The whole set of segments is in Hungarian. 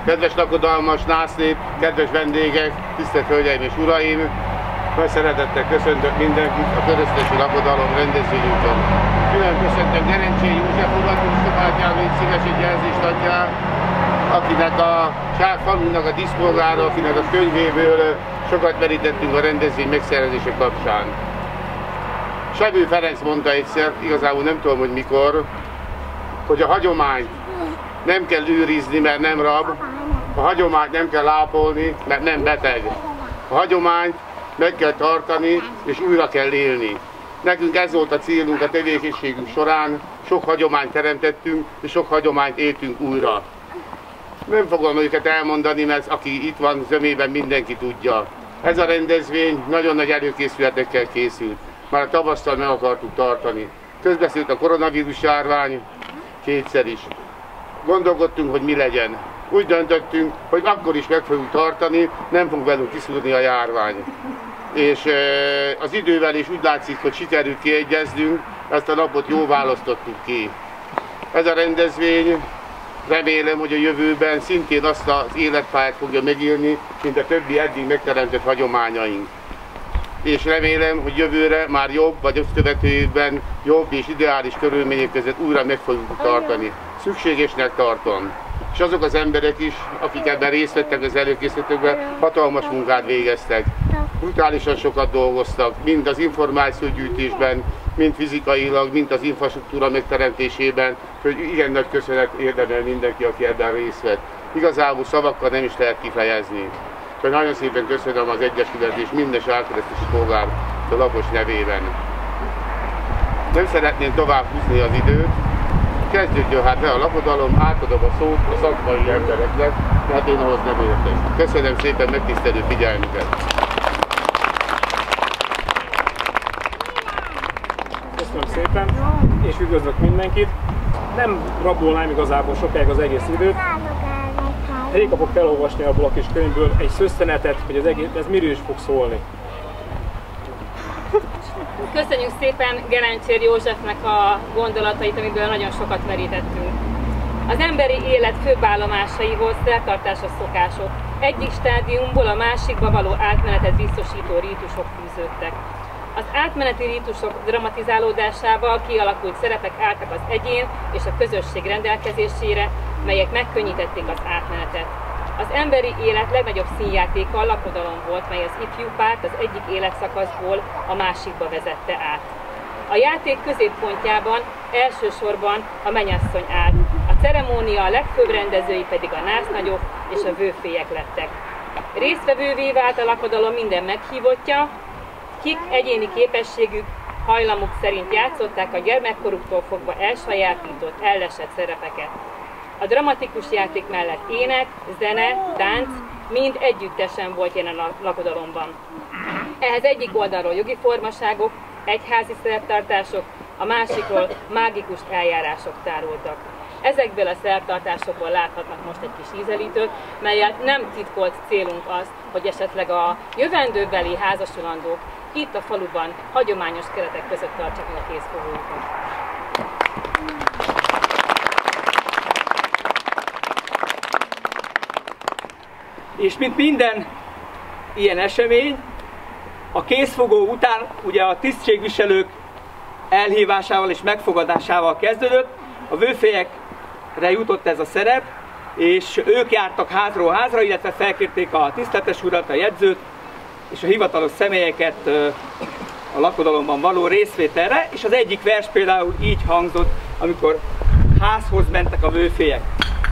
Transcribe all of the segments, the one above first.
Kedves lakodalmas násznép, kedves vendégek, tisztelt hölgyeim és uraim! Nagy szeretettel köszöntök mindenkit a Köröztesi Lakodalom rendezvényünkön. Külön köszöntöm Gerencsei József urat, Stopátjáról így szíves egy jelzést adjál, akinek a falunknak a díszpolgára, akinek a könyvéből sokat merítettünk a rendezvény megszervezése kapcsán. Sebő Ferenc mondta egyszer, igazából nem tudom, hogy mikor, hogy a hagyományt nem kell őrizni, mert nem rab, a hagyományt nem kell ápolni, mert nem beteg. A hagyományt meg kell tartani, és újra kell élni. Nekünk ez volt a célunk a tevékenységünk során, sok hagyományt teremtettünk, és sok hagyományt éltünk újra. Nem fogom őket elmondani, mert aki itt van zömében, mindenki tudja. Ez a rendezvény nagyon nagy előkészületekkel készült. Már a tavasztal meg akartuk tartani. Közbeszélt a koronavírus járvány, kétszer is. Gondolkodtunk, hogy mi legyen. Úgy döntöttünk, hogy akkor is meg fogjuk tartani, nem fog velünk kiszúrni a járvány. És az idővel is úgy látszik, hogy sikerült kiegyeznünk, ezt a napot jól választottuk ki. Ez a rendezvény, remélem, hogy a jövőben szintén azt az életpályát fogja megélni, mint a többi eddig megteremtett hagyományaink. És remélem, hogy jövőre már jobb, vagy azt követő évben jobb és ideális körülmények között újra meg fogjuk tartani. Szükségesnek tartom. És azok az emberek is, akik ebben részt vettek az előkészítőkben, hatalmas munkát végeztek. Brutálisan sokat dolgoztak, mind az információgyűjtésben, mind fizikailag, mind az infrastruktúra megteremtésében, hogy igen nagy köszönet érdemel mindenki, aki ebben részt vett. Igazából szavakkal nem is lehet kifejezni. Nagyon szépen köszönöm az Egyesület és minden sárkeresztési polgár a lakos nevében. Nem szeretném tovább húzni az időt. Kezdődjön hát be a lakodalom, átadom a szót a szakmai embereknek, mert én ahhoz nem értek. Köszönöm szépen megtisztelő figyelmüket! Köszönöm szépen, és üdvözlök mindenkit! Nem rabolnám igazából sokáig az egész időt. Elég kapok felolvasni abból a kis könyvből egy szösszenetet, hogy ez miről is fog szólni. Köszönjük szépen Gerencsér Józsefnek a gondolatait, amiből nagyon sokat merítettünk. Az emberi élet főbb állomásaihoz szertartásos szokások. Egyik stádiumból a másikba való átmenetet biztosító rítusok fűződtek. Az átmeneti rítusok dramatizálódásával kialakult szerepek álltak az egyén és a közösség rendelkezésére, melyek megkönnyítették az átmenetet. Az emberi élet legnagyobb színjátéka a lakodalom volt, mely az ifjú párt az egyik életszakaszból a másikba vezette át. A játék középpontjában elsősorban a mennyasszony állt, a ceremónia legfőbb rendezői pedig a násznagyok és a vőfélyek lettek. Résztvevővé vált a lakodalom minden meghívottja, kik egyéni képességük, hajlamuk szerint játszották a gyermekkoruktól fogva elsajátított, ellesett szerepeket. A dramatikus játék mellett ének, zene, tánc mind együttesen volt jelen a lakodalomban. Ehhez egyik oldalról jogi formaságok, egyházi szertartások, a másikról mágikus eljárások tárultak. Ezekből a szertartásokból láthatnak most egy kis ízelítőt, melyet nem titkolt célunk az, hogy esetleg a jövendőbeli házasulandók itt a faluban hagyományos keretek között tartsák meg a kézfogójukat. És mint minden ilyen esemény, a kézfogó után ugye a tisztségviselők elhívásával és megfogadásával kezdődött, a vőfélyekre jutott ez a szerep, és ők jártak házról házra, illetve felkérték a tiszteletes urat, a jegyzőt és a hivatalos személyeket a lakodalomban való részvételre, és az egyik vers például így hangzott, amikor házhoz mentek a vőfélyek.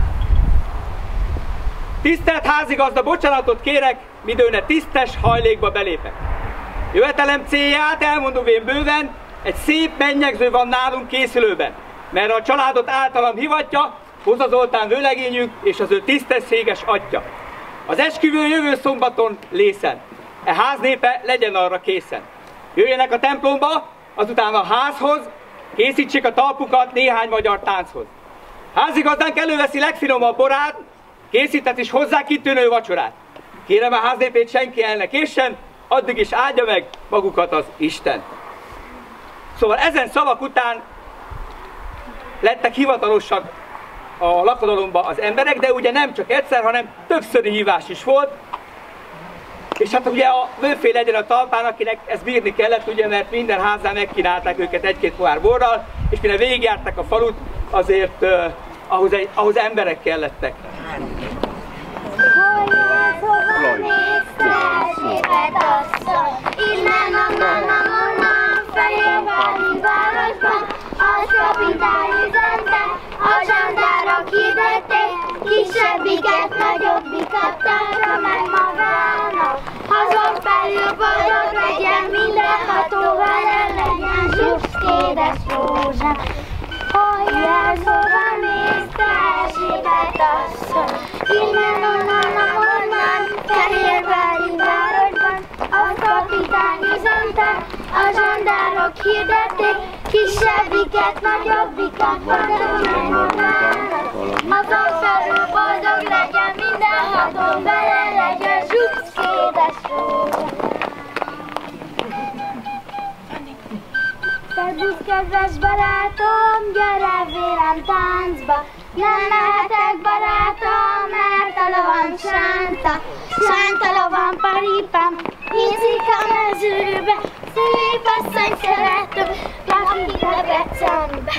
Tisztelt házigazda, bocsánatot kérek, midőne tisztes hajlékba belépek. Jövetelem célját elmondom én bőven, egy szép mennyegző van nálunk készülőben, mert a családot általam hivatja, Hoza Zoltán vőlegényünk és az ő tisztességes atya. Az esküvő jövő szombaton lészen, e ház népe legyen arra készen. Jöjjenek a templomba, azután a házhoz, készítsék a talpukat néhány magyar tánchoz. Házigazdánk előveszi legfinomabb borát, készített is hozzá kitűnő vacsorát. Kérem a háznépét, senki el ne késsen, addig is áldja meg magukat az Isten. Szóval ezen szavak után lettek hivatalosak a lakodalomba az emberek, de ugye nem csak egyszer, hanem többszöri hívás is volt. És hát ugye a vőfél legyen a talpán, akinek ezt bírni kellett, ugye, mert minden házán megkínálták őket egy-két pohár borral, és mire végigjárták a falut, azért ahhoz emberek kellettek. Innen, onnan, Fehérvári városban, a kapitány üzente, a zsandárok hirdették, kisebbiket, nagyobbikat társa meg magának. Hazon felül boldog legyen, mindenható vele legyen, zsupsz, édes rózsám. Hajjál, hova mész, te Erzsébet asszony? Innen, onnan, Fehérvári városban, a kapitány üzente, a zsandárok hirdették, kisebbiket, nagyobbikat boldog meg magának. Azon felül boldog legyen, mindenható vele legyen, zsupsz, édes rózsa. Szervusz, kedves barátom, gyere vélem táncba. Nem mehetek, barátom, mert a lovam sánta. Sánta lovam, paripám, hízik a mezőbe. Szép asszony szeretem, lakik a Becsenbe.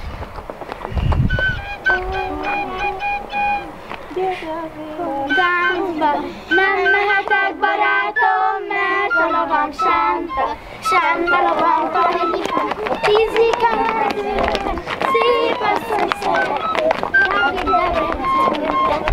Táncba nem mehetek, barátom, mert a lovam sánta. Sánta lovam, paripám, hízik a mezőbe. Szép asszony szeretem, lakik a Becsenbe.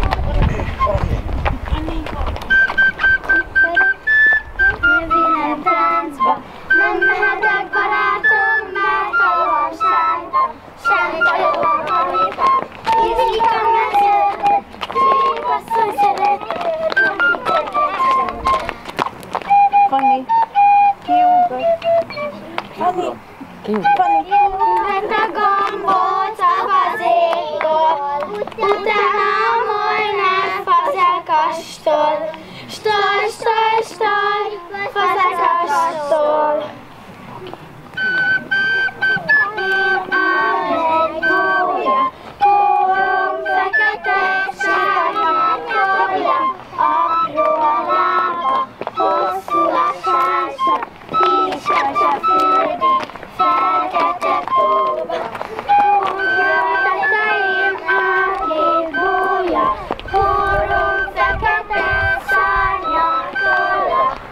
Jövőnem táncba, nem mehetek, barátom, mert a lovam sánta. Sánta lovam, paripám, hízik a mezőbe. Szép asszony szeretem, lakik a Becsenbe. Fanni, kiugrott. Fanni, Kiugrott a gombóc a fazékból, utána a molnár fazekastól. Stol, stol, stol, fazekastól. Áll egy gólya, korom fekete, sárga tolja, apró a lába, hosszú a sása, kis a földi, fekete tóba. Gólya tetején áll két gólya, korom fekete, sárga tolja,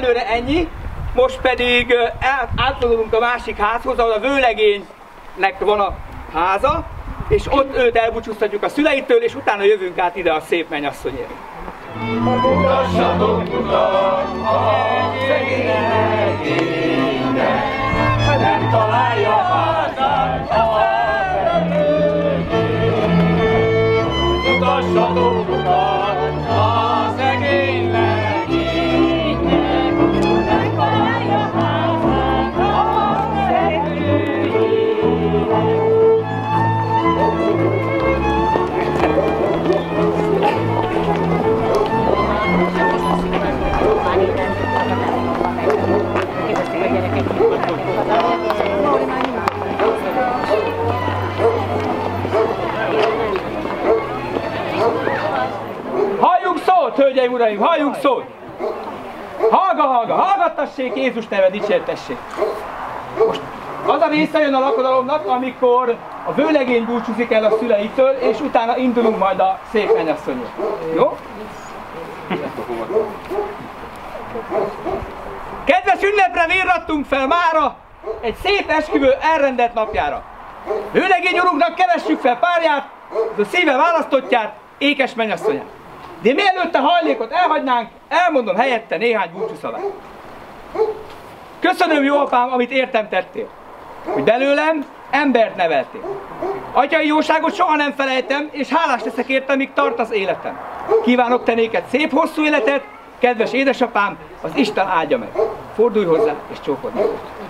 egyelőre ennyi, most pedig átfordulunk a másik házhoz, ahol a vőlegénynek van a háza, és ott őt elbúcsúztatjuk a szüleitől, és utána jövünk át ide a szép mennyasszonyért. Mutassatok utat a szegény legénynek, nem találja házát a felnőttjén. Mutassatok utat a szegény legénynek, nem találja házát a felnőttjén. Halljunk szót, hölgyeim, uraim, halljunk szót! Hallgattassék, Jézus neve dicsértessék! Most az a része jön a lakodalomnak, amikor a vőlegény búcsúzik el a szüleitől, és utána indulunk majd a szép mennyasszonyért. Jó? Kedves ünnepre virrattunk fel mára egy szép esküvő elrendelt napjára. Vőlegény urunknak keressük fel párját, az a szíve választottját, ékes mennyasszonyát. De mielőtt a hajlékot elhagynánk, elmondom helyette néhány búcsúszavát. Köszönöm, jó apám, amit értem tettél, hogy belőlem embert neveltél. Atyai jóságot soha nem felejtem, és hálás leszek érte, míg tart az életem. Kívánok te néked szép hosszú életet, kedves édesapám, az Isten áldja meg. Fordulj hozzá, és csókod meg.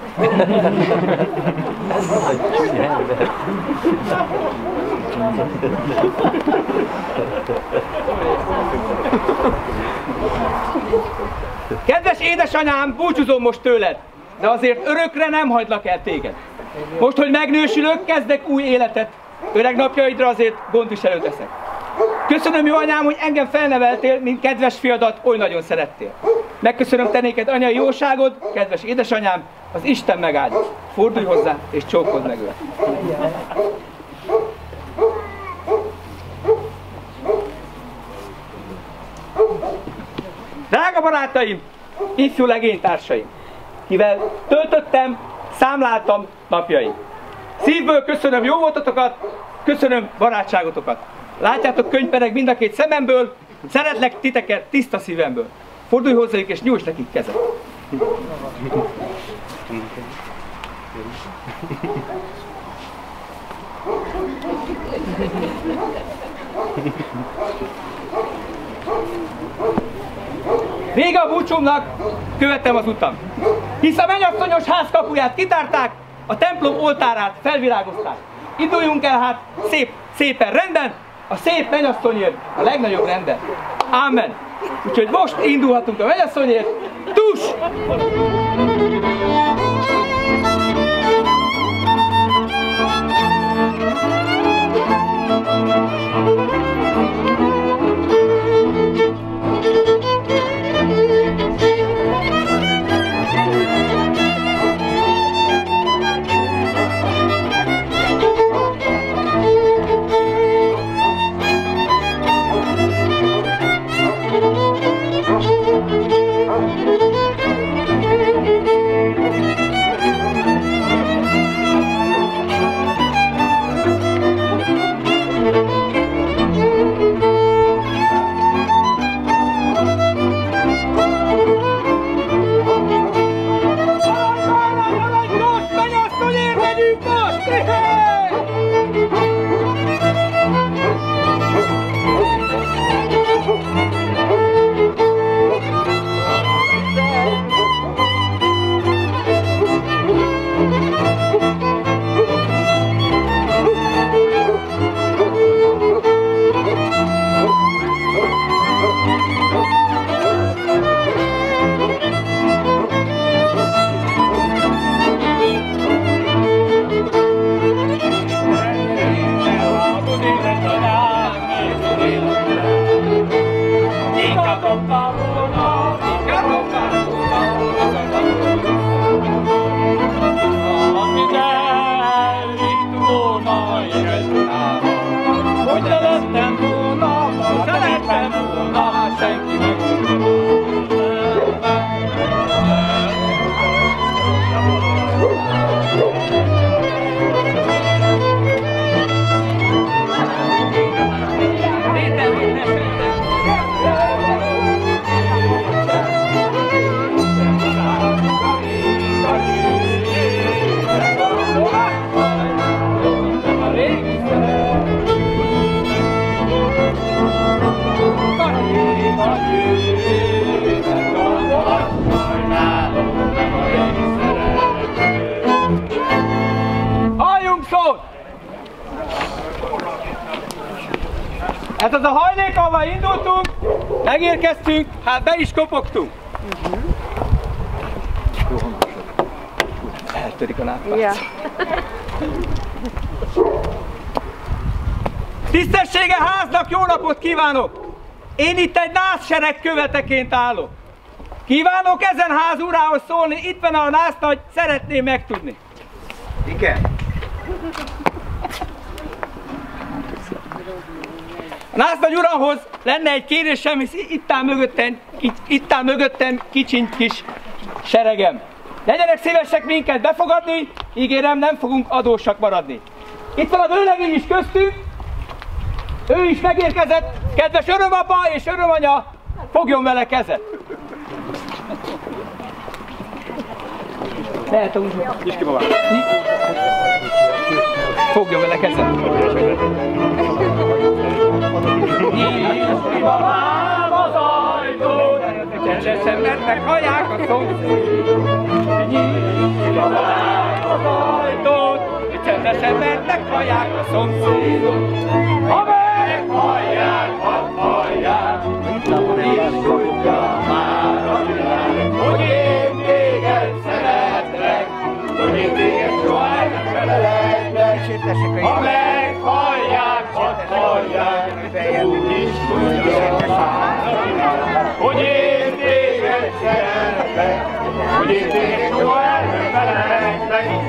Kedves édesanyám, búcsúzom most tőled, de azért örökre nem hagylak el téged. Most, hogy megnősülök, kezdek új életet. Öreg napjaidra azért gondviselő leszek. Köszönöm, jó anyám, hogy engem felneveltél, mint kedves fiadat oly nagyon szerettél. Megköszönöm te néked anyai jóságod, kedves édesanyám, az Isten megáldja. Fordulj hozzá, és csókold meg őt. Drága barátaim, ifjú legénytársaim, kivel töltöttem, számláltam napjaim. Szívből köszönöm jó voltatokat, köszönöm barátságotokat. Látjátok, könyvpereg mind a két szememből, szeretlek titeket tiszta szívemből. Fordulj hozzájuk és nyújts nekik kezet. Vége a búcsúmnak, követtem az utam. Hisz a mennyasszonyos ház kapuját kitárták, a templom oltárát felvirágozták. Induljunk el hát szépen rendben, a szép mennyasszonyért a legnagyobb rendben. Amen. Úgyhogy most indulhatunk a mennyasszonyért. Tus! Ez az a hajlék, ahol indultunk, megérkeztünk, hát be is kopogtunk. Eltörik a lábpác. Ja. Tisztessége háznak, jó napot kívánok! Én itt egy nászsereg követeként állok. Kívánok ezen ház urához szólni, itt van a násznagy, szeretném megtudni. Igen. A násznagy uramhoz lenne egy kérésem, hisz itt áll mögöttem kicsiny kis seregem. Legyenek szívesek minket befogadni, ígérem, nem fogunk adósak maradni. Itt van a vőlegény is köztünk, ő is megérkezett, kedves örömapa és örömanya, fogjon vele kezet. Lehet úgy. Nyisd ki babám. Fogjon vele kezet. Nyisd ki babám az ajtót, csendesen mennek haják a szomszédok. Nyisd ki babám az ajtót, csendesen mennek haják a szomszédok. Ha meghallják, hadd hallják, és tudja már a világ, hogy én téged szeretlek, hogy én téged soha nem felejtlek. Ha meghallják, hadd hallják, úgy is tudja már a világ, hogy én téged szeretlek, hogy én téged soha nem felejtlek.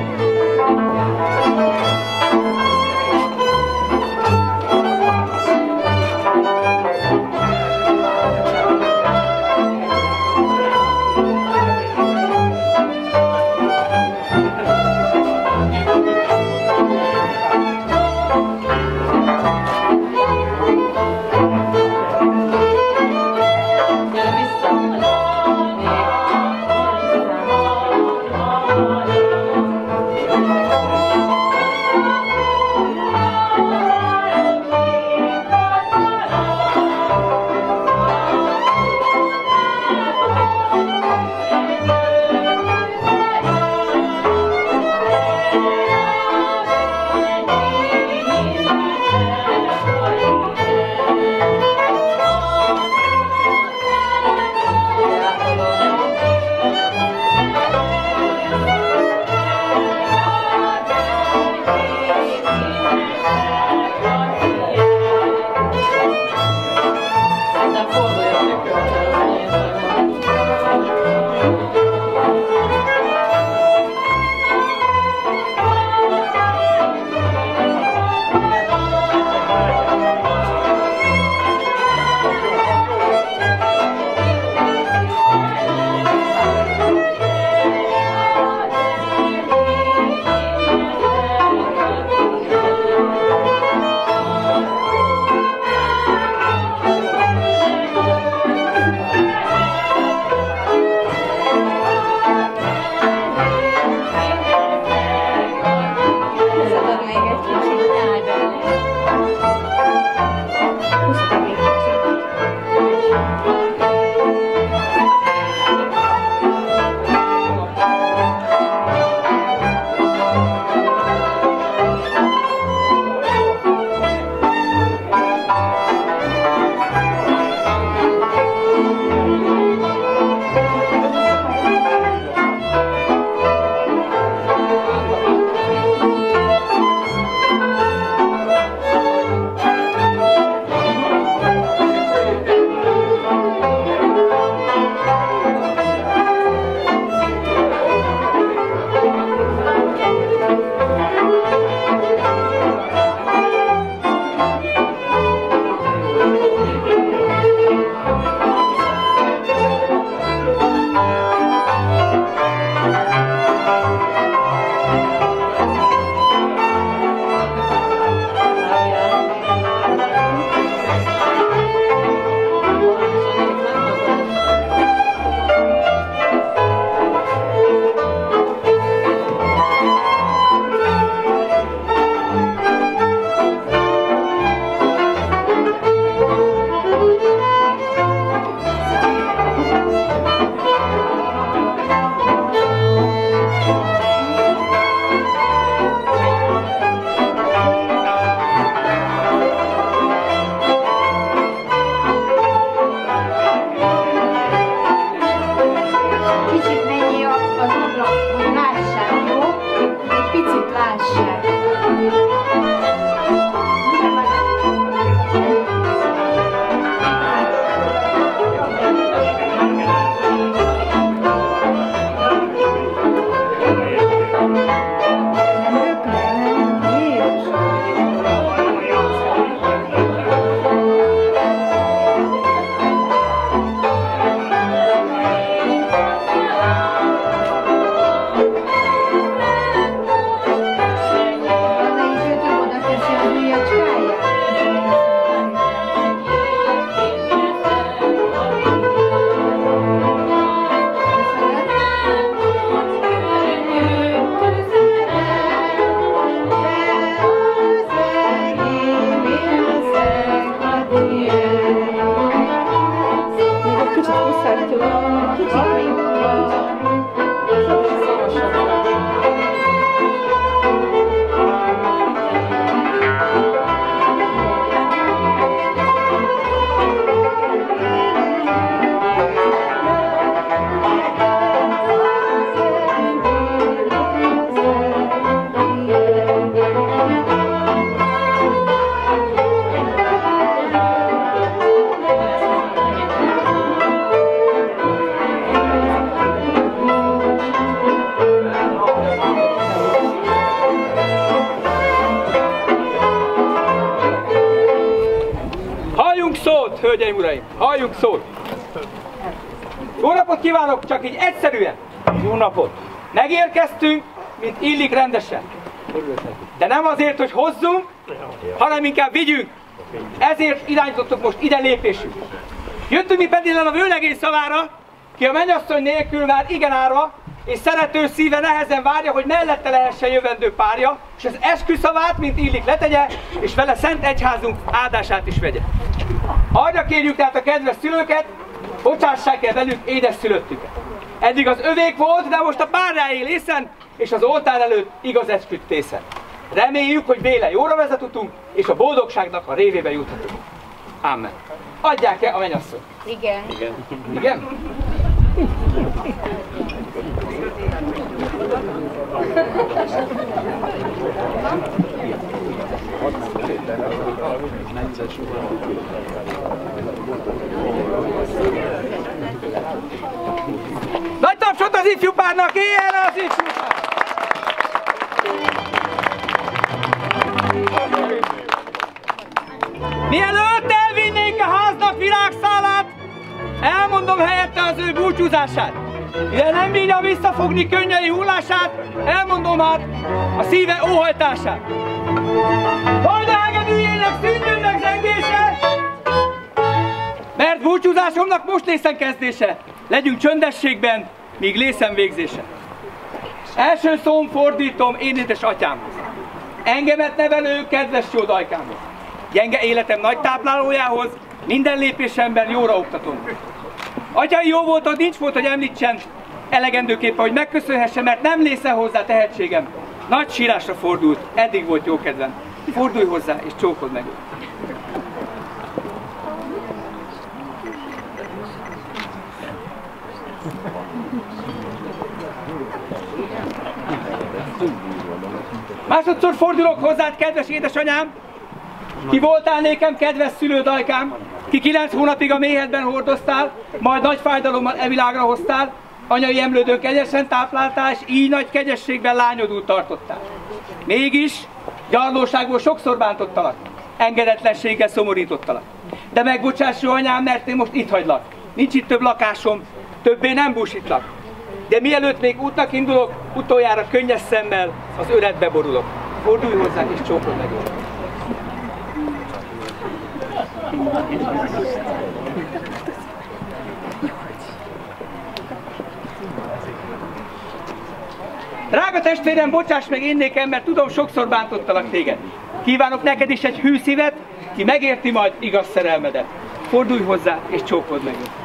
hölgyeim, uraim! Halljuk szót! Jó napot kívánok, csak így egyszerűen! Jó napot! Megérkeztünk, mint illik rendesen. De nem azért, hogy hozzunk, hanem inkább vigyünk. Ezért irányítottuk most ide lépésünk. Jöttünk mi pedig a vőlegény szavára, ki a mennyasszony nélkül már igen árva, és szerető szíve nehezen várja, hogy mellette lehessen jövendő párja, és az esküszavát, mint illik, letegye, és vele szent egyházunk áldását is vegye. Arra kérjük tehát a kedves szülőket, bocsássák el velük édeszülöttüket. Eddig az övék volt, de most a párjáé lészen, és az oltár előtt igaz esküt tészen. Reméljük, hogy véle jóra vezet utunk, és a boldogságnak a révébe juthatunk. Amen. Adják-e a mennyasszony? Igen. Igen? Nagy tapsot az ifjú párnak, éljen az ifjú pár! Mielőtt elvinnénk a háznak virágszálát, elmondom helyette az ő búcsúzását. Ide nem bírja visszafogni könnyei hullását, elmondom hát a szíve óhajtását. Majd a hegedűjének szűnjön meg zengése, mert búcsúzásomnak most lészen kezdése. Legyünk csöndességben, míg lészen végzése. Első szóm fordítom én édes atyámhoz. Engemet nevelő kedves jó dajkámhoz. Gyenge életem nagy táplálójához, minden lépésemben jóra oktatom. Atyai jó volt, hogy nincs volt, hogy említsen, elegendőképpen, hogy megköszönhesse, mert nem lészen hozzá tehetségem. Nagy sírásra fordult, eddig volt jó kedvem. Fordulj hozzá és csókold meg őt. Másodszor fordulok hozzád, kedves édesanyám, ki voltál nékem, kedves szülődajkám, ki 9 hónapig a méhedben hordoztál, majd nagy fájdalommal e világra hoztál, anyai emlődön kegyesen tápláltál, és így nagy kegyességben lányodul tartottál. Mégis gyarlóságból sokszor bántottalak, engedetlenséggel szomorítottalak. De megbocsáss, jó anyám, mert én most itt hagylak. Nincs itt több lakásom, többé nem búsítlak. De mielőtt még útnak indulok, utoljára könnyes szemmel az öletbe borulok. Fordulj hozzá és csókold meg őt. Drága testvérem, bocsáss meg én nékem, mert tudom, sokszor bántottalak téged. Kívánok neked is egy hű szívet, ki megérti majd igaz szerelmedet. Fordulj hozzá és csókold meg őt.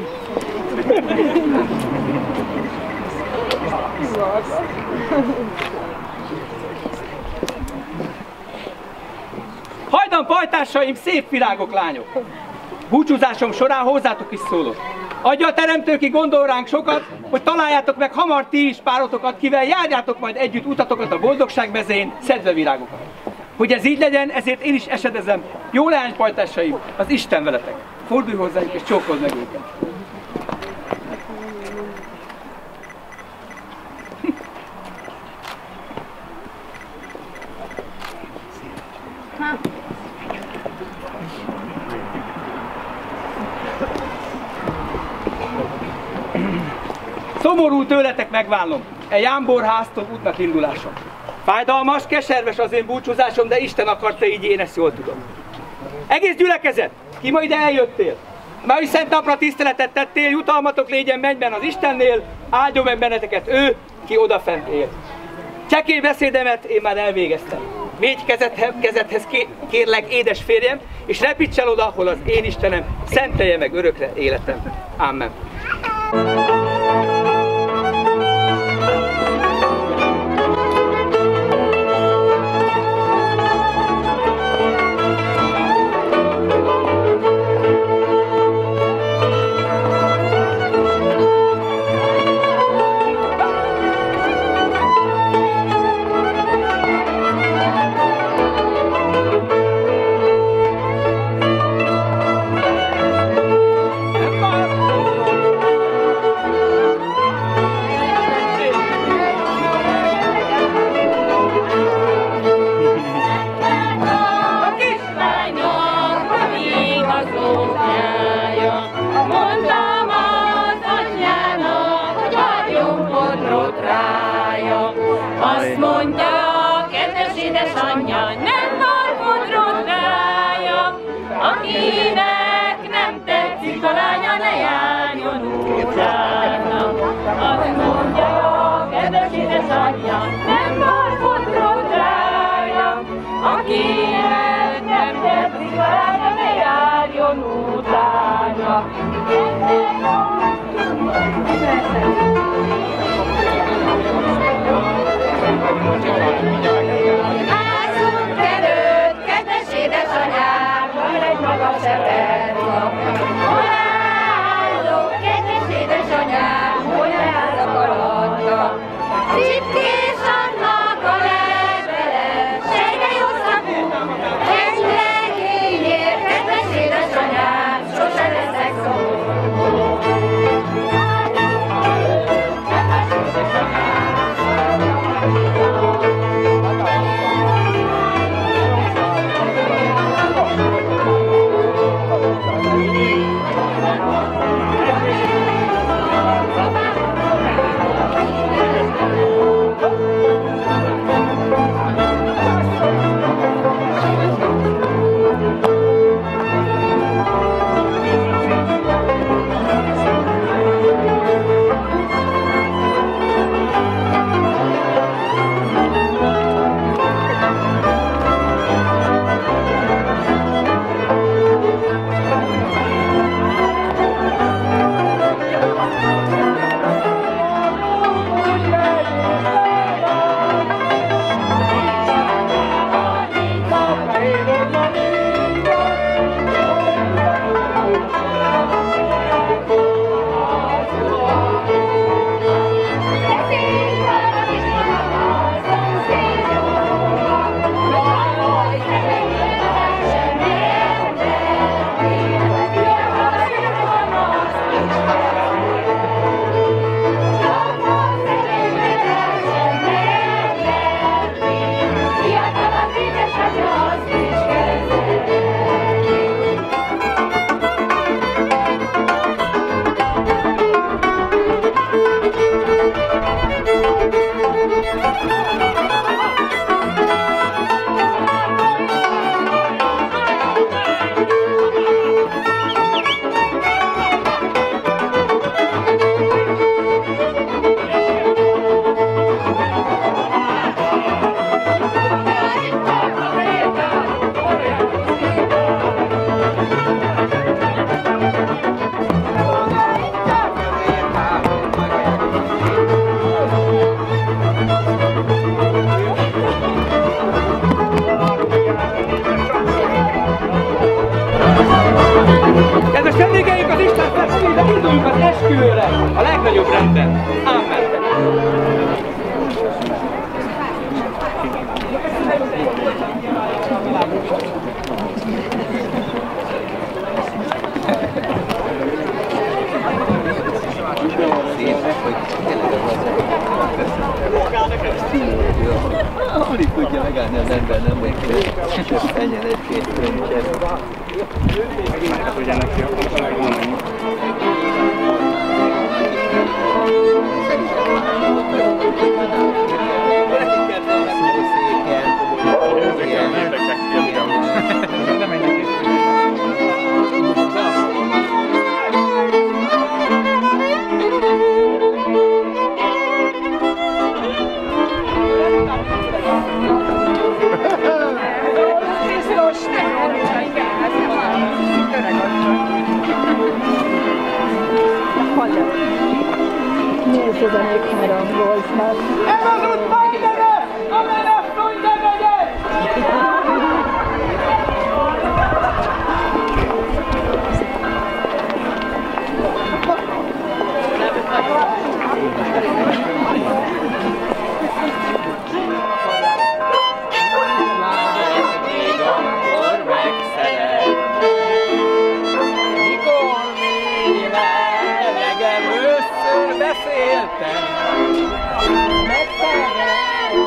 Hajdan pajtásaim, szép virágok, lányok! Búcsúzásom során hozzátok is szólok. Adja a teremtő, ki gondol ránk sokat, hogy találjátok meg hamar ti is párotokat, kivel járjátok majd együtt utatokat a boldogság mezején, szedve virágokat. Hogy ez így legyen, ezért én is esedezem. Jó leánypajtásaim, az Isten veletek. Fordulj hozzájuk és csókold meg őket. Szomorú tőletek megvállom, e jámborháztól útnak indulásom. Fájdalmas, keserves az én búcsúzásom, de Isten akarta, így én ezt jól tudom. Egész gyülekezet, ki ma ide eljöttél, mai szent napra tiszteletet tettél, jutalmatok légyen mennyben az Istennél, áldjon meg benneteket ő, ki odafent él. Csekély beszédemet én már elvégeztem. Védj kezedhez kérlek, édes férjem, és repíts el oda, ahol az én Istenem szentelje meg örökre életem. Amen. Azt mondja a kedves édesanyja, nem markodrod rája, akinek nem tetszik a lánya, ne járjon utána. Azt mondja a kedves édesanyja, nem markodrod rája, akinek nem tetszik a lánya, ne járjon utána. Házunk előtt, kedves édesanyám, van egy magas eperka. Hol állok, kedves édesanyám, hol állok alatta? Csipkés annak a levele, sejge jó szagú, egy legényért, kedves édesanyám, sose leszek szomorú. Kedves vendégeink, az Isten fesztiválra indulunk az esküvőre, a legnagyobb rendben. Amen. Alig tudja megállni az ember, nem vagy menjen egy-két könycset. Hogy ennek ki a legmondani. Nem mennek is. Nézzenek három volt már. Ez az út Magdere! A menasszony nemegye! Beszéltem, megszereltem.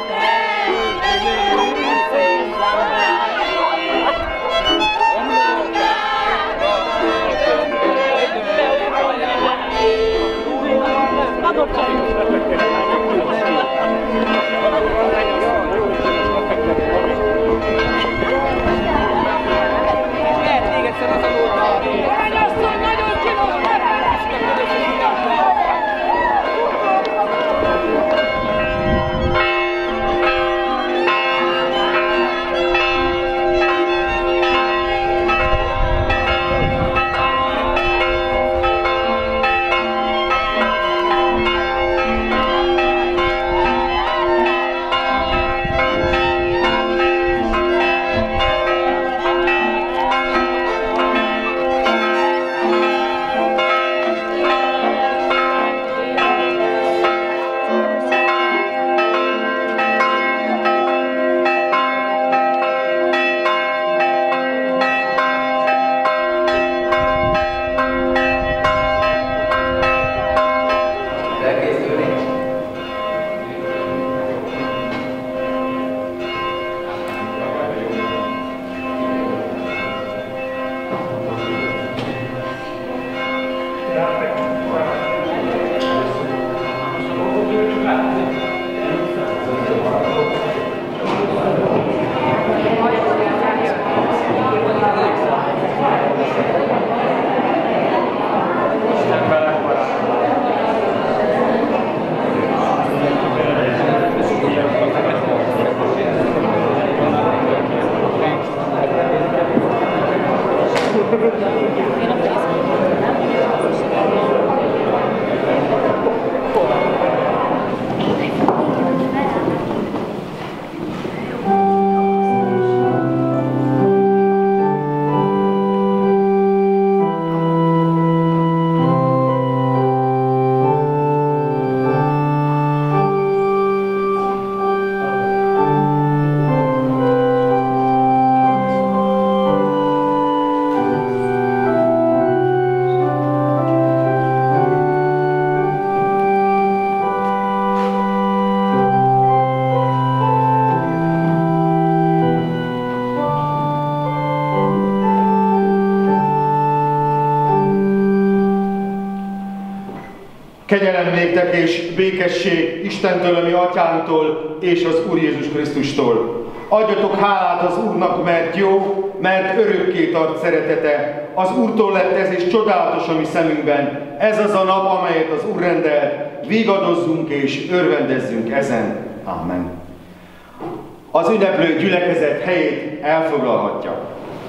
Kegyelem néktek és békesség Istentől, a mi atyánktól és az Úr Jézus Krisztustól. Adjatok hálát az Úrnak, mert jó, mert örökké tart szeretete. Az Úrtól lett ez, és csodálatos a mi szemünkben. Ez az a nap, amelyet az Úr rendelt. Vigadozzunk és örvendezzünk ezen. Amen. Az ünneplő gyülekezet helyét elfoglalhatja.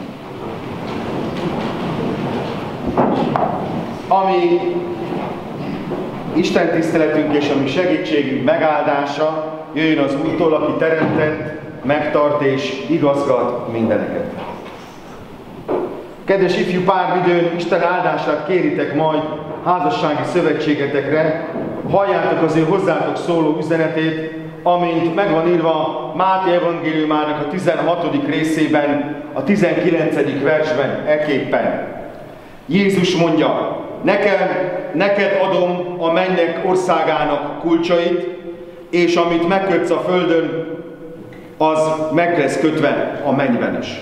Ami Isten tiszteletünk és a mi segítségünk megáldása jöjjön az Úrtól, aki teremtett, megtart és igazgat mindeneket. Kedves ifjú párvidőn, Isten áldását kéritek majd házassági szövetségetekre, halljátok az ő hozzátok szóló üzenetét, amint megvan írva Máté evangéliumának a 16. részében, a 19. versben ekképpen. Jézus mondja, neked adom a mennyek országának kulcsait, és amit megkötsz a földön, az meg lesz kötve a mennyben is.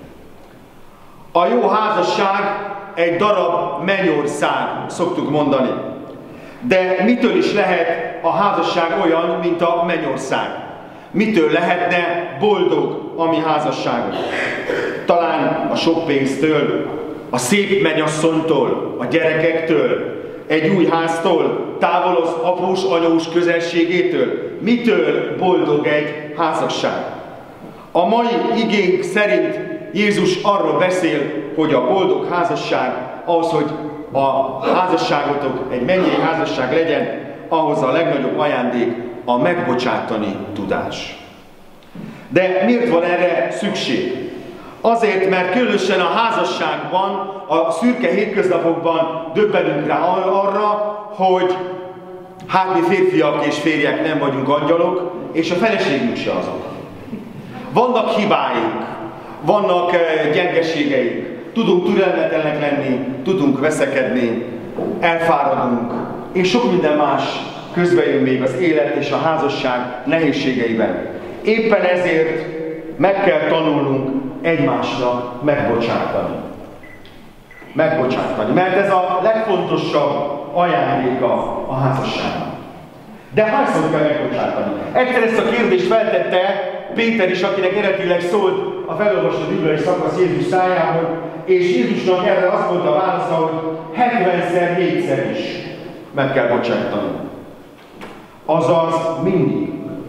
A jó házasság egy darab mennyország, szoktuk mondani. De mitől is lehet a házasság olyan, mint a mennyország? Mitől lehetne boldog a mi házasságunk? Talán a sok pénztől, a szép mennyasszonytól, a gyerekektől, egy új háztól, távol az após-anyós közelségétől. Mitől boldog egy házasság? A mai igénk szerint Jézus arról beszél, hogy a boldog házasság, ahhoz, hogy a házasságotok egy mennyei házasság legyen, ahhoz a legnagyobb ajándék a megbocsátani tudás. De miért van erre szükség? Azért, mert különösen a házasságban, a szürke hétköznapokban döbbenünk rá arra, hogy hát mi férfiak és férjek nem vagyunk angyalok, és a feleségünk se azok. Vannak hibáink, vannak gyengeségeink, tudunk türelmetlenek lenni, tudunk veszekedni, elfáradunk, és sok minden más közbe jön még az élet és a házasság nehézségeiben. Éppen ezért meg kell tanulnunk egymásnak megbocsátani. Megbocsátani, mert ez a legfontosabb ajándéka a házasságnak. De hányszor kell megbocsátani? Egyszer ezt a kérdést feltette Péter is, akinek eredetileg szólt a felolvasott bibliai szakasz Jézus szájából, és Jézusnak erre azt mondta a válasza, hogy 70-szer, 7-szer is meg kell bocsátani. Azaz mindig.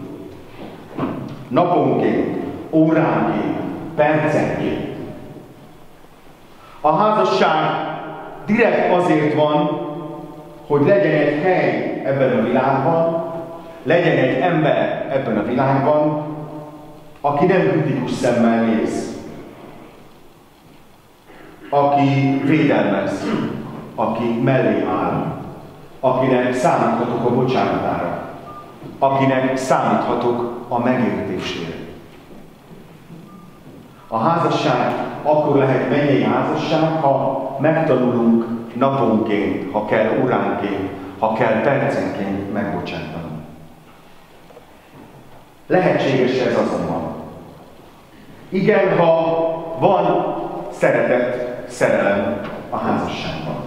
Naponként, óránként, percenként. A házasság direkt azért van, hogy legyen egy hely ebben a világban, legyen egy ember ebben a világban, aki nem kritikus szemmel néz, aki védelmez, aki mellé áll, akinek számíthatok a bocsánatára, akinek számíthatok a megértésére. A házasság akkor lehet mennyei házasság, ha megtanulunk naponként, ha kell óránként, ha kell percenként megbocsátani. Lehetséges ez azonban. Igen, ha van szeretet, szerelem a házasságban.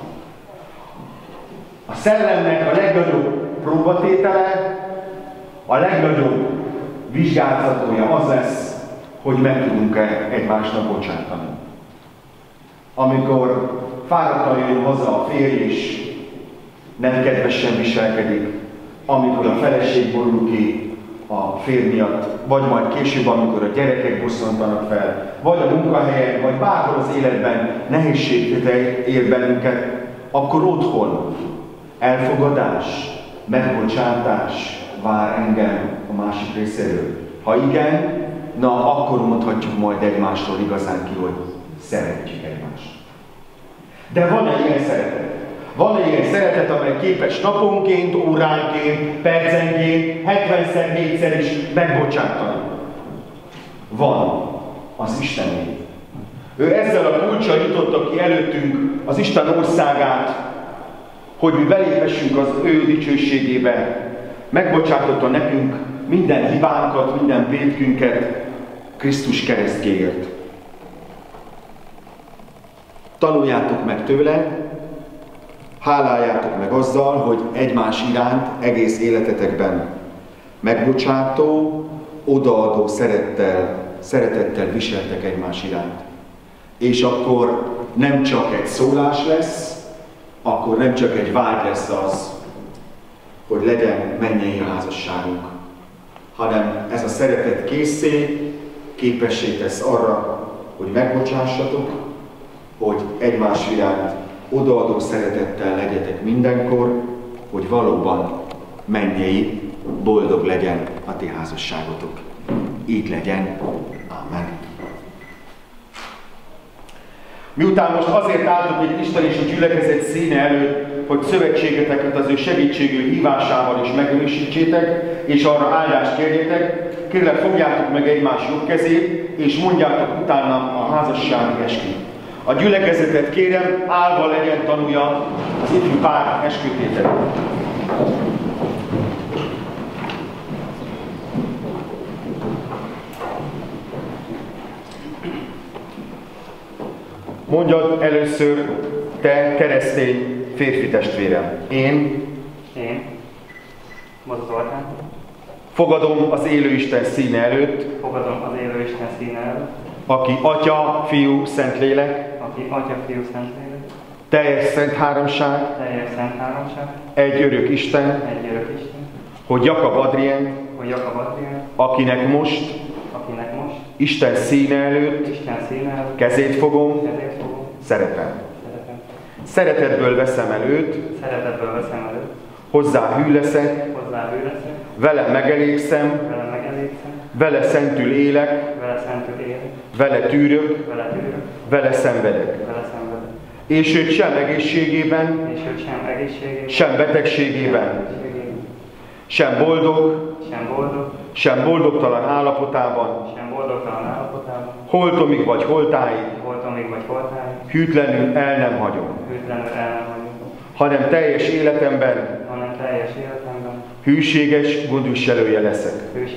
A szellemnek a legnagyobb próbatétele, a legnagyobb vizsgálatója az lesz, hogy meg tudunk-e egymásnak bocsátani. Amikor fáradtan jön haza a férj és nem kedvesen viselkedik, amikor a feleség borul ki a férj miatt, vagy majd később, amikor a gyerekek bosszantanak fel, vagy a munkahelyen, vagy bárhol az életben nehézség ér bennünket, akkor otthon elfogadás, megbocsátás vár engem a másik részéről. Ha igen, na akkor mondhatjuk majd egymástól igazán ki, hogy szeretjük egymást. De van-e ilyen szeretet? Van-e ilyen szeretet, amely képes naponként, óránként, percenként, 70-szer, 7-szer is megbocsátani? Van. Az Istené. Ő ezzel a kulccsal nyitotta ki előttünk az Isten országát, hogy mi beléphessünk az ő dicsőségébe. Megbocsátotta nekünk minden hibánkat, minden vétkünket Krisztus keresztjéért. Tanuljátok meg tőle, Háláljátok meg azzal, hogy egymás iránt egész életetekben megbocsátó, odaadó szeretettel viseltek egymás iránt. És akkor nem csak egy szólás lesz, akkor nem csak egy vágy lesz az, hogy legyen mennyei házasságunk, hanem ez a szeretet készé, képessé tesz arra, hogy megbocsássatok, hogy egymás iránt odaadó szeretettel legyetek mindenkor, hogy valóban mennyei, boldog legyen a ti házasságotok. Így legyen. Amen. Miután most azért álltok itt Isten és a gyülekezet színe előtt, hogy szövetségeteket az ő segítségű hívásával is megerősítsétek, és arra áldást kérjetek, kérlek fogjátok meg egymás jobb kezét, és mondjátok utána a házassági esküt. A gyülekezetet kérem, állva legyen tanulja az ifjú pár eskütétet. Mondjad először, te keresztény férfi testvérem. Én, Boza Zoltán, fogadom az élő Isten színe előtt, aki Atya, Fiú, Szentlélek, teljes szent háromság, egy örök Isten, hogy Jakab Adrien, akinek most Isten színe előtt kezét fogom, szeretem. Szeretetből veszem előtt, hozzá hű leszek, vele megelégszem, vele szentül élek, vele tűrök, vele szenvedek. És őt sem egészségében, sem betegségében, sem boldog, sem boldogtalan állapotában, holtomig vagy holtáig, hűtlenül el nem hagyom, hanem teljes életemben hűséges gondviselője leszek.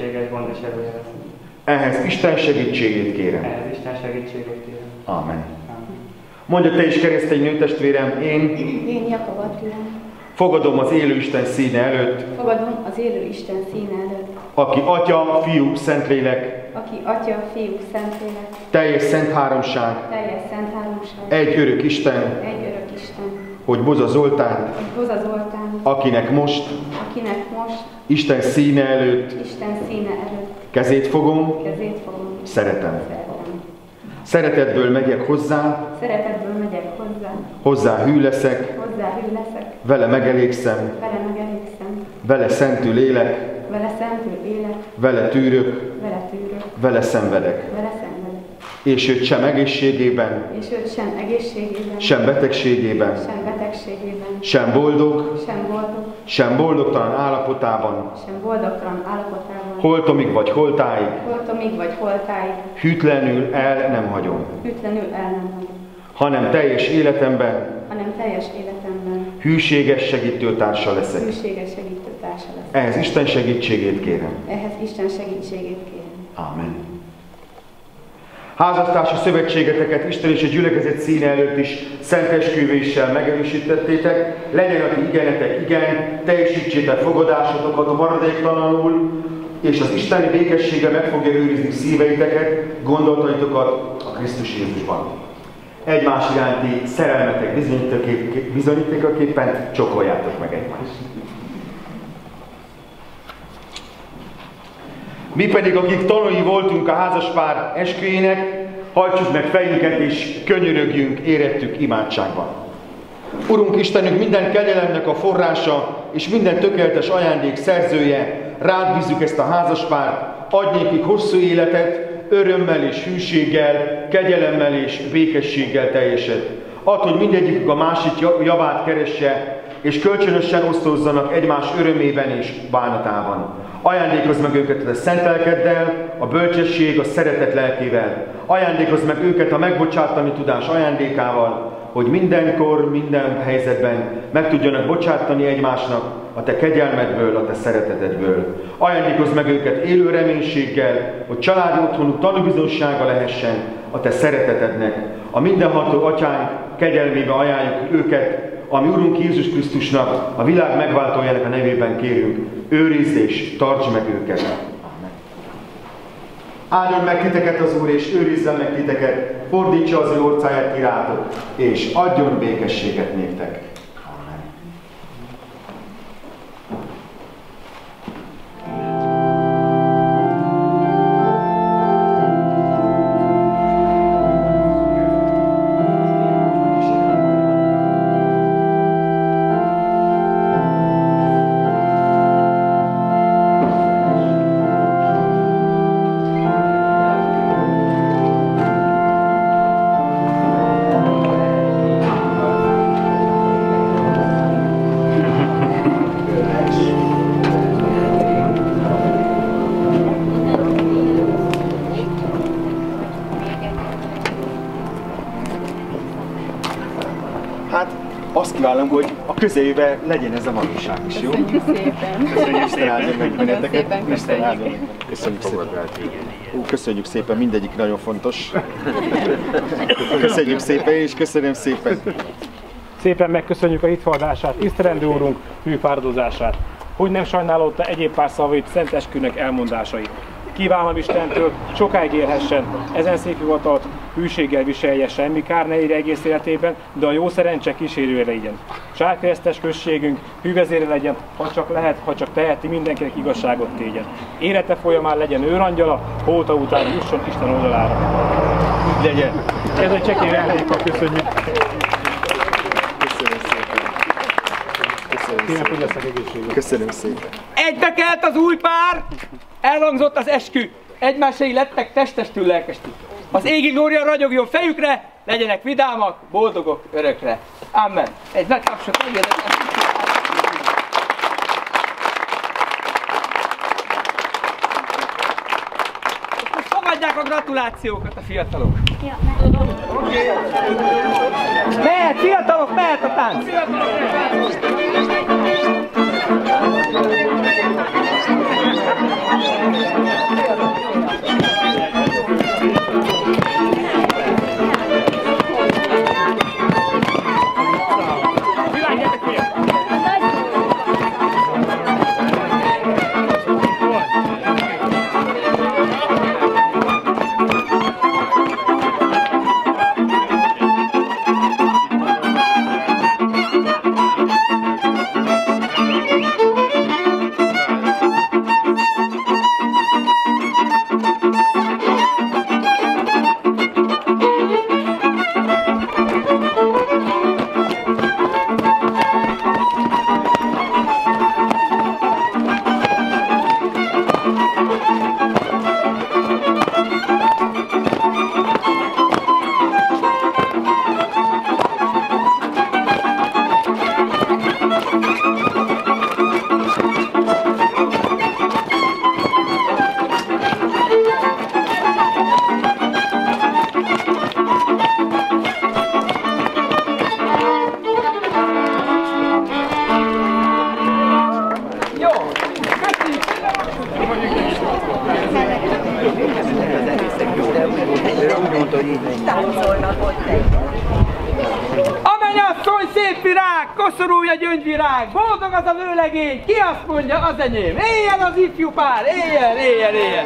Ehhez Isten segítségét kérem. Amen. Mondja te is, keresztény nőtestvérem, Én Jakab Adrien. Fogadom az élő Isten színe előtt, aki Atya, Fiú, Szentlélek, teljes szent háromság, egy örök Isten, hogy Boza Zoltán, akinek most Isten színe előtt kezét fogom, szeretem. Szeretetből megyek hozzá, hozzá hű leszek, vele megelégszem, vele szentül élek, vele tűrök, vele szenvedek. És őt sem egészségében, sem betegségében, sem boldog, sem boldogtalan állapotában, holtomig vagy holtáig, hűtlenül el nem hagyom, hanem teljes életemben hűséges segítőtársa leszek. Ehhez Isten segítségét kérem. Amen. Házastársi szövetségeteket Isten és a gyülekezet színe előtt is szent esküvéssel megerősítettétek. Legyen a ti igenetek igen, teljesítsétek fogadásotokat maradéktalanul, és az isteni békessége meg fogja őrizni szíveiteket, gondolataitokat a Krisztus Jézusban. Egymás iránti szerelmetek bizonyítékaképpen csokoljátok meg egymást. Mi pedig, akik tanúi voltunk a házaspár esküjének, hajtsuk meg fejünket és könyörögjünk érettük imádságban. Urunk Istenünk, minden kegyelemnek a forrása és minden tökéletes ajándék szerzője, rád bízzuk ezt a házaspárt, adj nékik hosszú életet, örömmel és hűséggel, kegyelemmel és békességgel teljeset. Add, hogy mindegyikük a másik javát keresse, és kölcsönösen osztozzanak egymás örömében és bánatában. Ajándékozz meg őket a szent lelkeddel, a bölcsesség, a szeretet lelkével. Ajándékozz meg őket a megbocsátani tudás ajándékával, hogy mindenkor, minden helyzetben meg tudjanak bocsátani egymásnak a te kegyelmedből, a te szeretetedből. Ajándékozz meg őket élő reménységgel, hogy családi otthonuk tanúbizonysága lehessen a te szeretetednek. A mindenható atyánk kegyelmébe ajánljuk őket, ami Urunk Jézus Krisztusnak, a világ megváltójának a nevében kérünk, őrizd és tartsd meg őket. Áldjon meg titeket az Úr, és őrizzen meg titeket, fordítsa az ő orcáját irátok, és adjon békességet néktek. Azt kívánom, hogy a közeljövőben legyen ez a valóság is, jó? Köszönjük szépen! Köszönjük szépen meg benneteket! Köszönjük szépen! Köszönjük szépen, mindegyik nagyon fontos. Köszönjük szépen, és köszönöm szépen! Szépen megköszönjük a hitvaladását, tisztelendő Úrunk hűfáradozását, hogy nem sajnálódta egyéb pár szavait szent eskünek elmondásait. Kívánom Istentől, sokáig élhessen, ezen szép hivatalt hűséggel viselje, semmi kár ne érje egész életében, de a jó szerencse kísérője legyen. Sárkeresztes községünk hűvezére legyen, ha csak lehet, ha csak teheti, mindenkinek igazságot tégyen. Élete folyamán legyen őrangyala, hóta után jusson Isten oldalára. Így legyen! Ez egy csekély elhelyékkal köszönjük. Köszönöm szépen! Köszönöm szépen! Köszönöm szépen! Egybe kelt az új pár, elhangzott az eskü, egymásai lettek testestül lelkestük. Az égi glória ragyogjon fejükre, legyenek vidámak, boldogok örökre. Amen. Egy nagy tapsot adjanak. Most fogadják a gratulációkat a fiatalok. Ja, Mehet, fiatalok, mehet a tánc! A mennyasszony szép virág, koszorúja gyöngyvirág, boldog az a vőlegény, ki azt mondja, az enyém. Éljen az ifjú pár, éljen, éljen, éljen.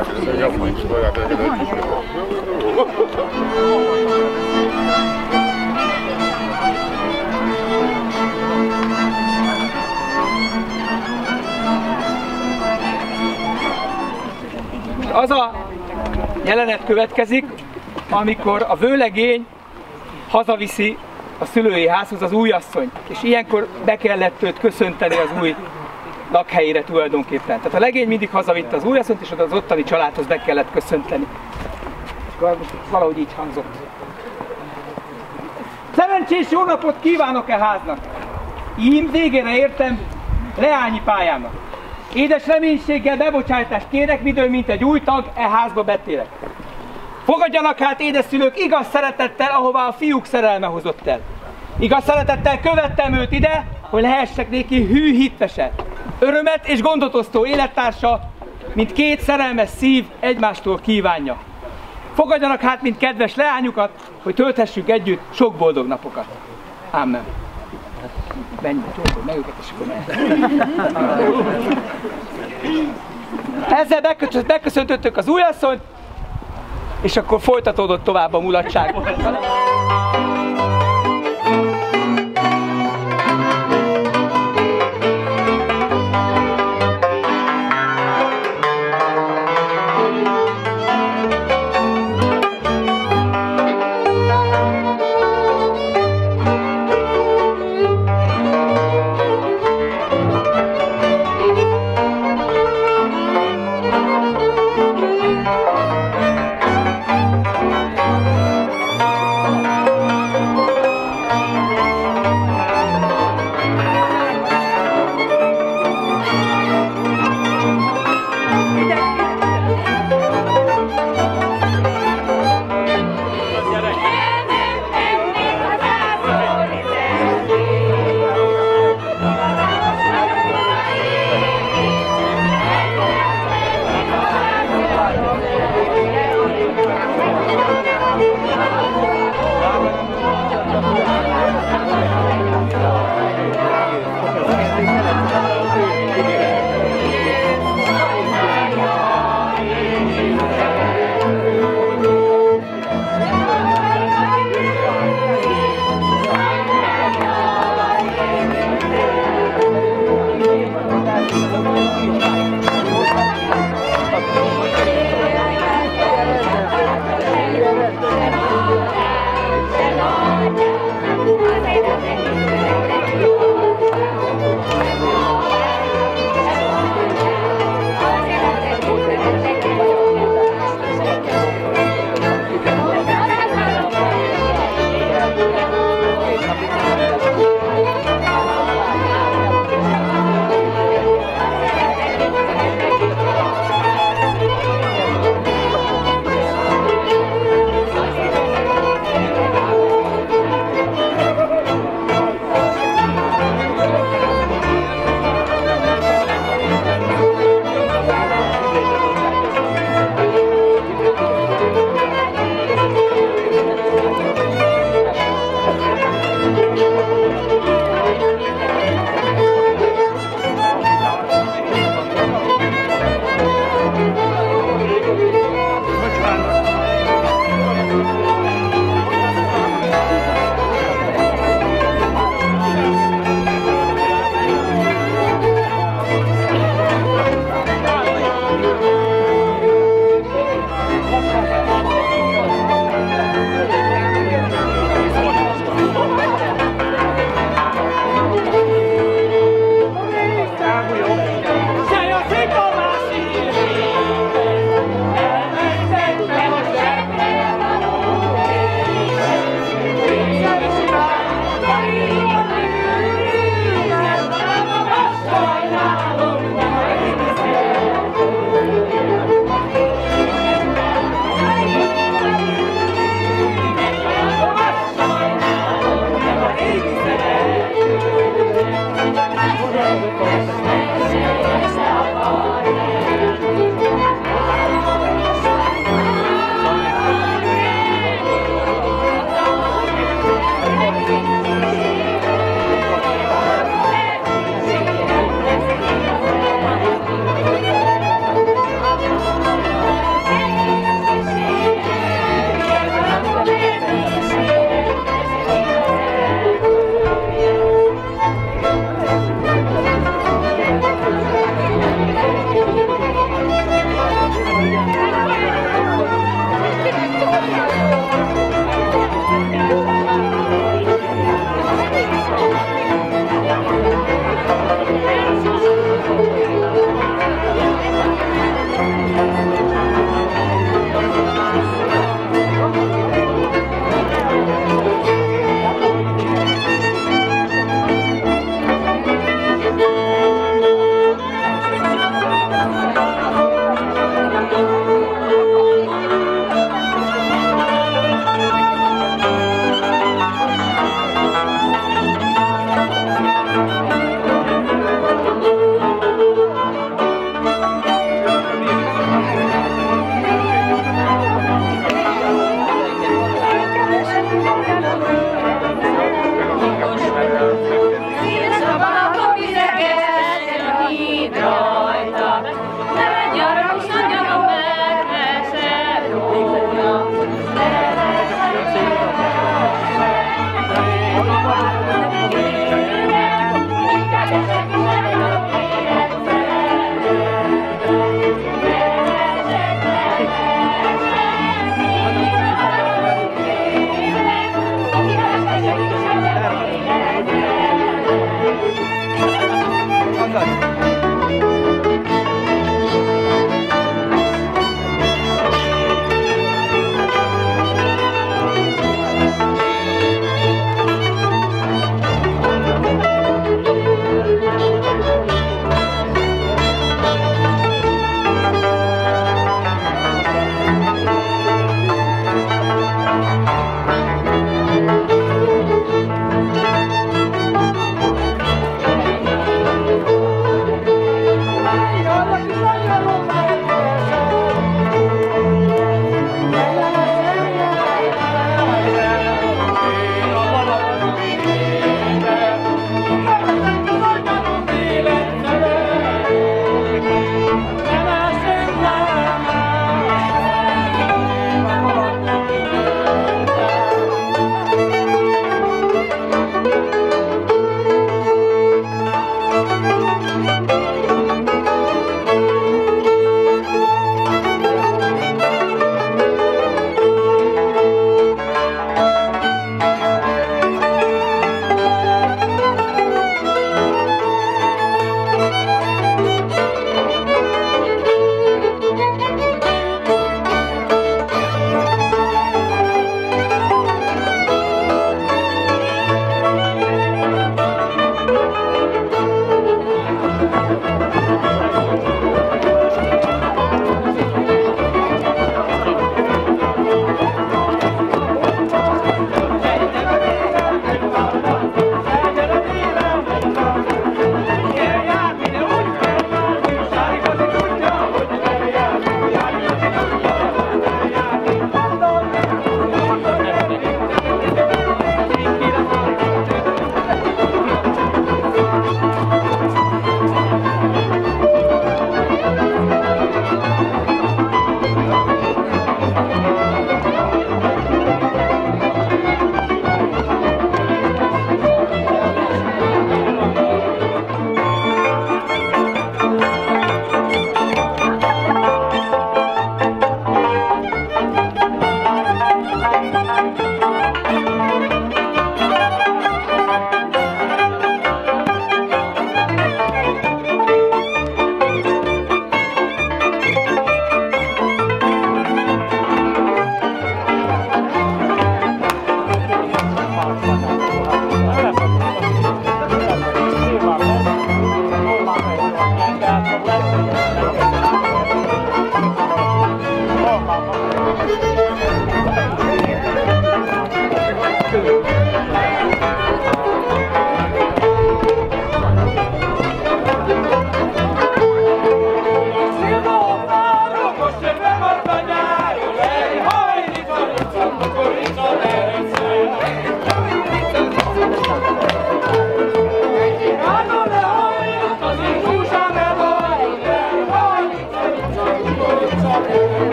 Az a jelenet következik, amikor a vőlegény hazaviszi a szülői házhoz az újasszonyt, és ilyenkor be kellett őt köszönteni az új lakhelyére tulajdonképpen. Tehát a legény mindig hazavitte az újasszonyt, és az ottani családhoz be kellett köszönteni. Valahogy így hangzott. Szerencsés jó napot kívánok-e háznak! Ím végére értem leányi pályának. Édes reménységgel bebocsájtást kérek, midől mint egy új tag e házba betérek. Fogadjanak hát édeszülők igaz szeretettel, ahová a fiúk szerelme hozott el. Igaz szeretettel követtem őt ide, hogy lehessek néki hű hitvese, örömet és gondot osztó élettársa, mint két szerelmes szív egymástól kívánja. Fogadjanak hát, mint kedves leányukat, hogy tölthessük együtt sok boldog napokat. Amen. Menj, csókolj meg őket, és akkor ezzel megköszöntöttük az újasszonyt, és akkor folytatódott tovább a mulatság. Thank you.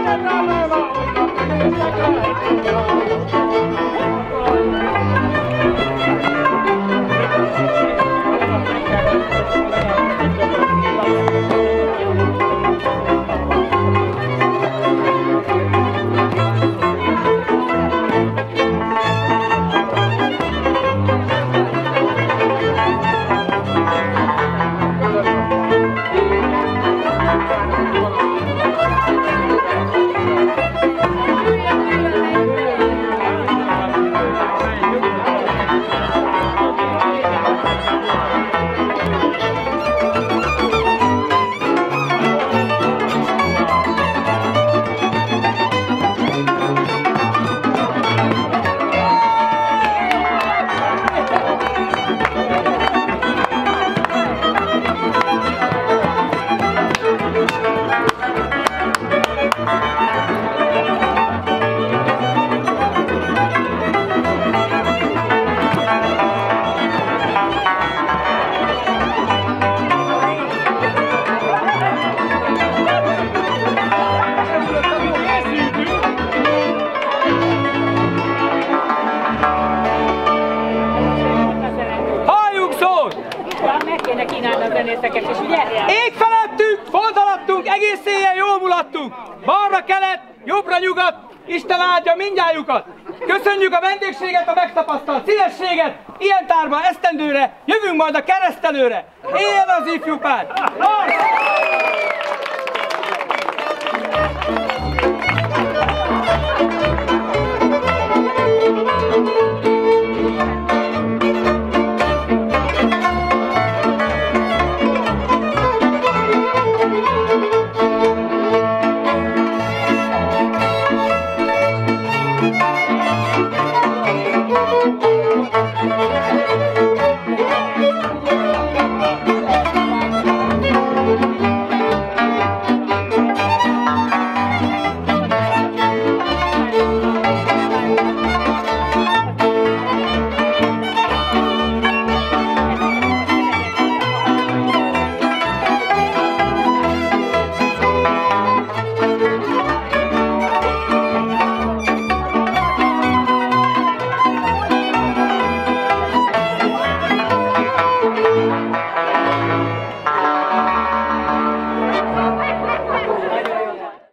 Ég felettünk, fordalaptunk, egész éjjel jól mulattunk. Balra-kelet, jobbra-nyugat, Isten áldja mindnyájukat. Köszönjük a vendégséget, a megtapasztalt szívességet. Ilyen tárban esztendőre jövünk majd a keresztelőre. Éljen az ifjú pár!